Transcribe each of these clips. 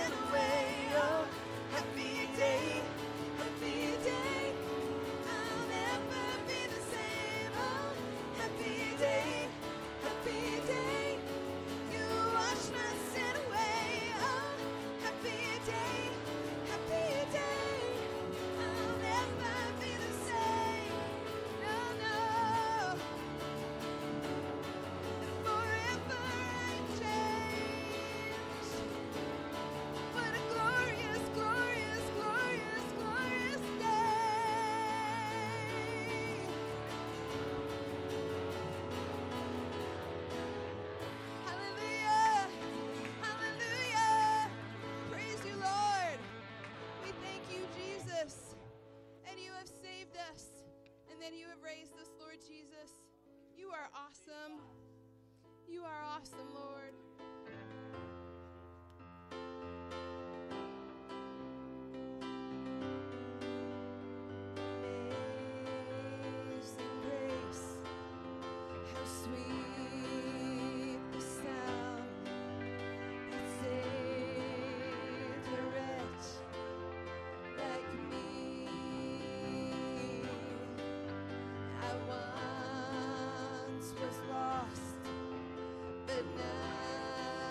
sin away. Oh, happy day, happy day. I'll never be the same. Oh, happy day, happy day. You wash my sin away. Oh, happy day, happy day. I'll never be the same. No, no. Forever I'm changed. What a glorious, glorious, glorious, glorious day. Hallelujah. Hallelujah. Praise you, Lord. We thank you, Jesus, that you have saved us and that you have raised us, Lord Jesus. You are awesome. You are awesome, Lord. Amazing grace, how sweet the sound that saved a wretch like me. I once was lost, but now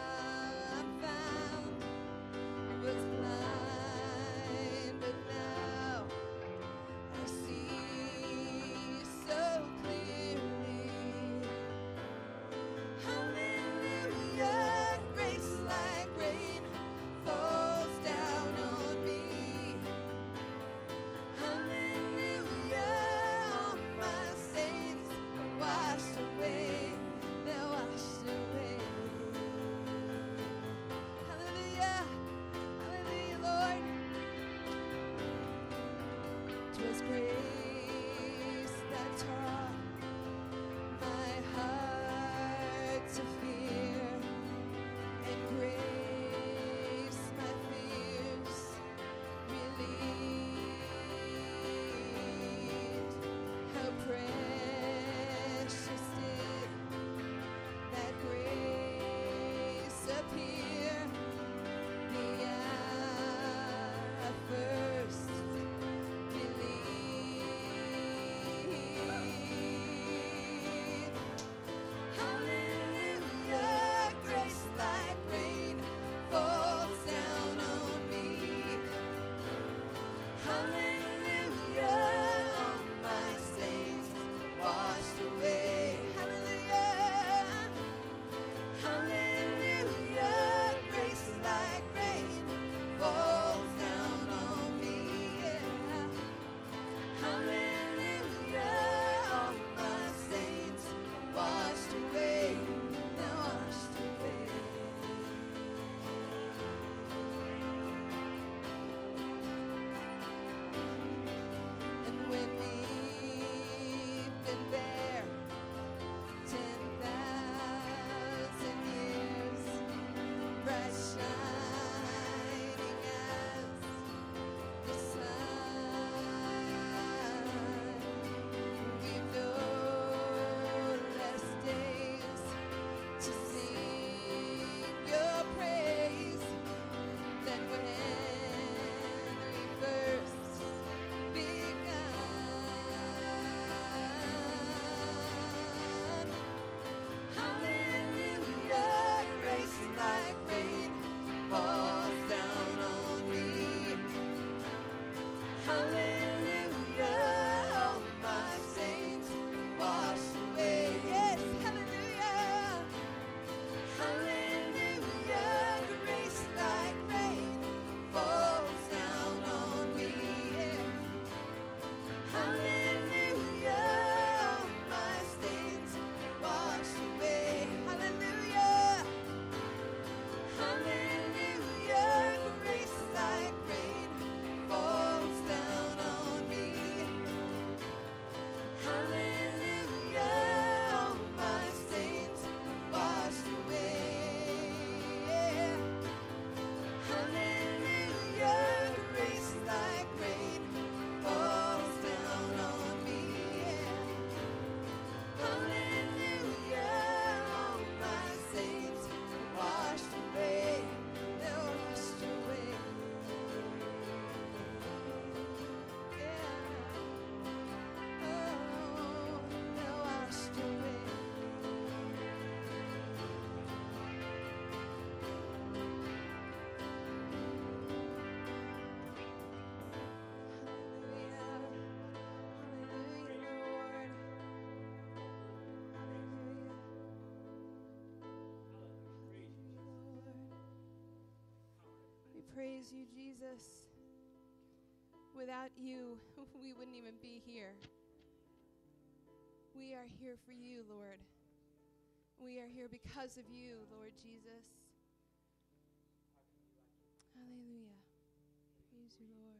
praise you, Jesus. Without you, we wouldn't even be here. We are here for you, Lord. We are here because of you, Lord Jesus. Hallelujah. Praise you, Lord.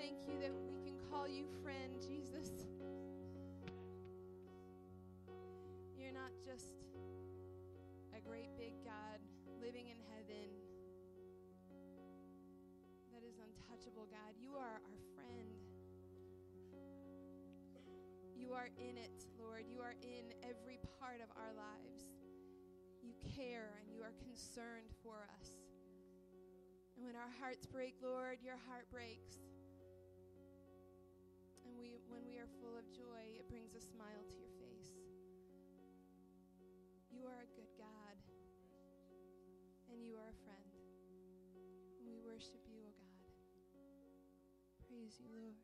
thank you that we can call you friend, Jesus. You're not just a great big God living in heaven that is untouchable, God. You are our friend. You are in it, Lord. You are in every part of our lives. You care and you are concerned for us. And when our hearts break, Lord, your heart breaks. And when we are full of joy, it brings a smile to your face. You are a good God, and you are a friend. And we worship you, O God. Praise you, Lord.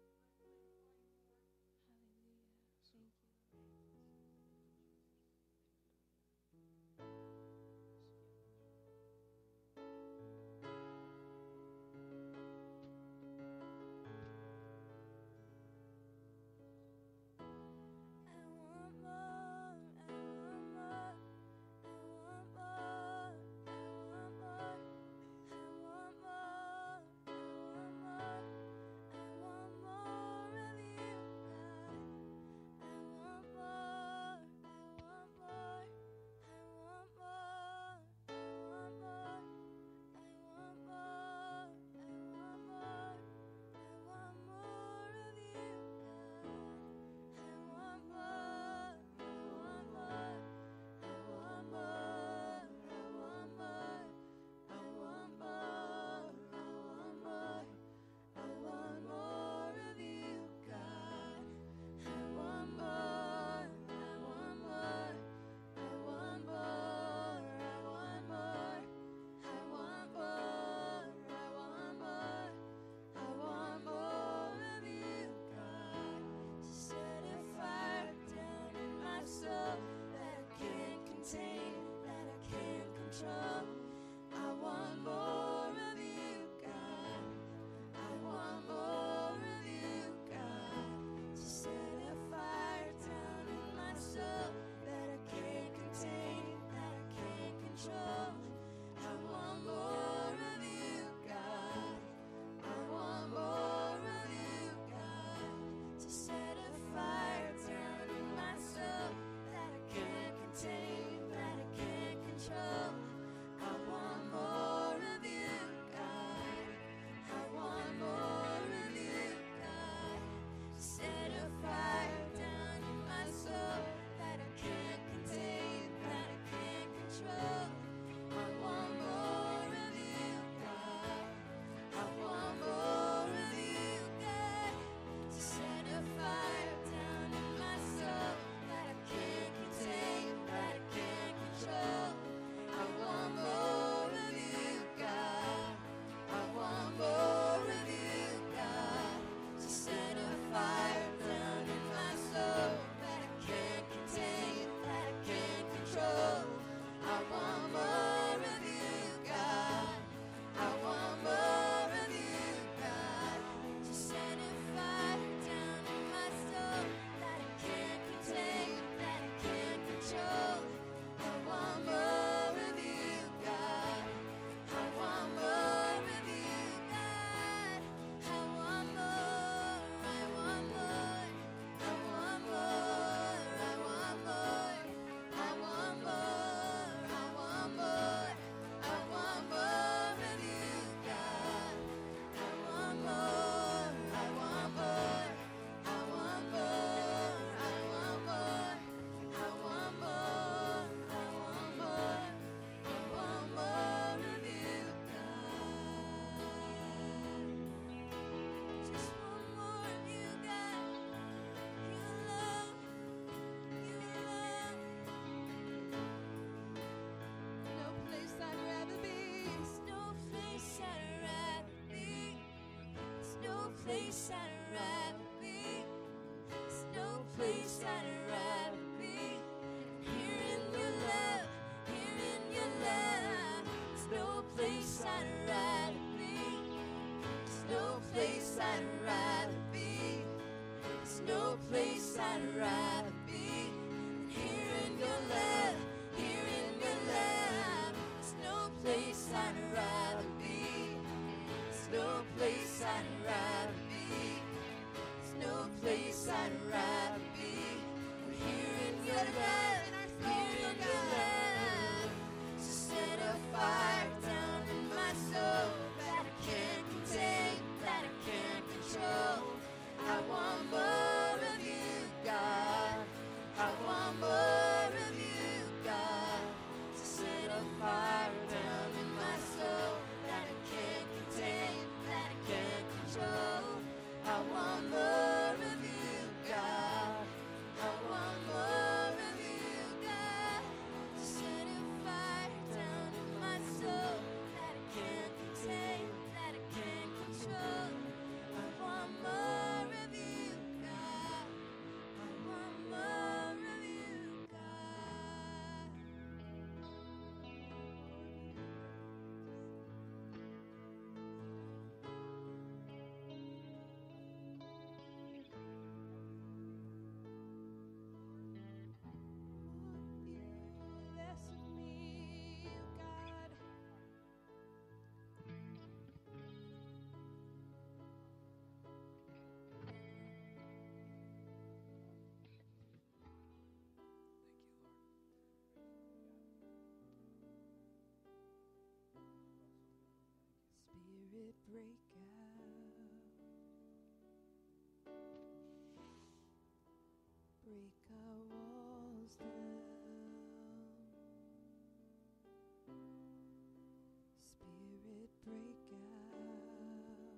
Place I'd rather be. There's no place I'd rather be. Here in your love, here in your love. There's no place I'd rather be. There's no place I'd rather be. There's no place I'd rather be. Here in your love, here in your love. There's no place I'd rather be. There's no place I'd rather be. break out. Break our walls down. Spirit, break out.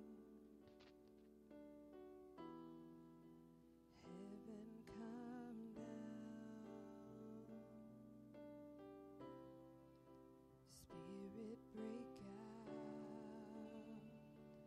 Heaven, come down. Spirit, break out.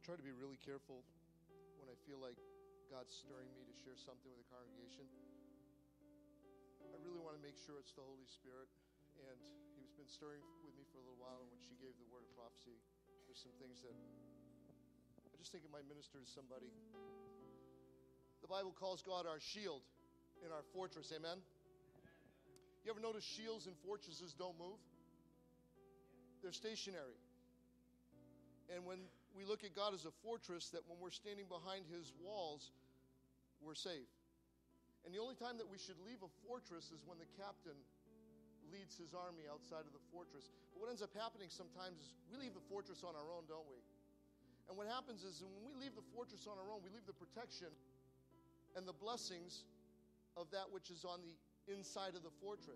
try to be really careful when I feel like God's stirring me to share something with the congregation. I really want to make sure it's the Holy Spirit. And He's been stirring with me for a little while, and when she gave the word of prophecy, there's some things that I just think it might minister to somebody. The Bible calls God our shield and our fortress. Amen? You ever notice shields and fortresses don't move? They're stationary. And when we look at God as a fortress, that when we're standing behind His walls, we're safe. And the only time that we should leave a fortress is when the captain leads his army outside of the fortress. But what ends up happening sometimes is we leave the fortress on our own, don't we? And what happens is when we leave the fortress on our own, we leave the protection and the blessings of that which is on the inside of the fortress.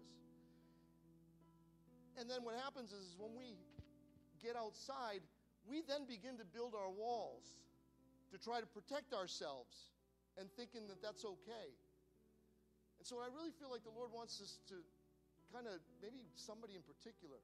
And then what happens is when we get outside, we then begin to build our walls to try to protect ourselves and thinking that that's okay. And so I really feel like the Lord wants us to kind of, maybe somebody in particular.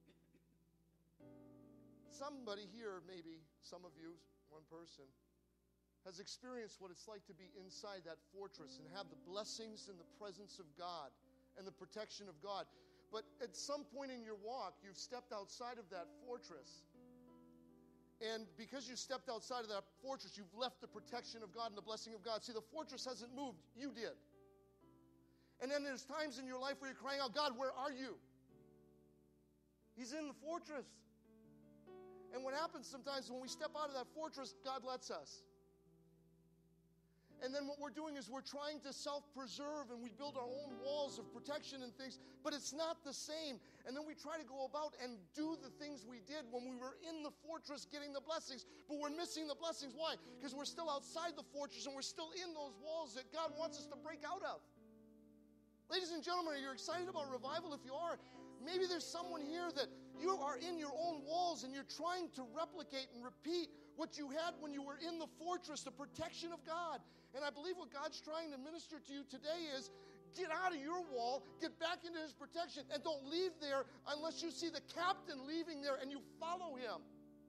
Somebody here, maybe, some of you, one person, has experienced what it's like to be inside that fortress and have the blessings and the presence of God and the protection of God. But at some point in your walk, you've stepped outside of that fortress. And because you stepped outside of that fortress, you've left the protection of God and the blessing of God. See, the fortress hasn't moved. You did. And then there's times in your life where you're crying out, God, where are you? He's in the fortress. And what happens sometimes when we step out of that fortress, God lets us. And then what we're doing is we're trying to self-preserve, and we build our own walls of protection and things, but it's not the same. And then we try to go about and do the things we did when we were in the fortress getting the blessings, but we're missing the blessings. Why? Because we're still outside the fortress, and we're still in those walls that God wants us to break out of. Ladies and gentlemen, are you excited about revival? If you are, maybe there's someone here that you are in your own walls and you're trying to replicate and repeat what you had when you were in the fortress, the protection of God. And I believe what God's trying to minister to you today is get out of your wall, get back into His protection, and don't leave there unless you see the captain leaving there and you follow him.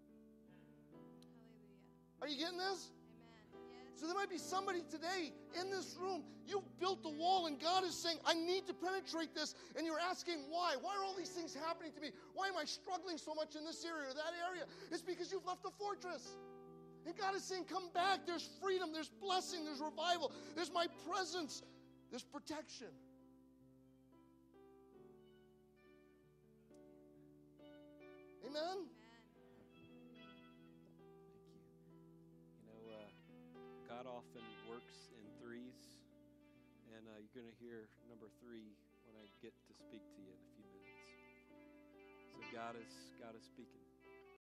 Hallelujah. Are you getting this? Amen. So there might be somebody today in this room, you've built the wall and God is saying, I need to penetrate this. And you're asking why? Why are all these things happening to me? Why am I struggling so much in this area or that area? It's because you've left the fortress. And God is saying, come back. There's freedom, there's blessing, there's revival, there's my presence, there's protection. Amen? God often works in threes, and you're going to hear number 3 when I get to speak to you in a few minutes. So God is speaking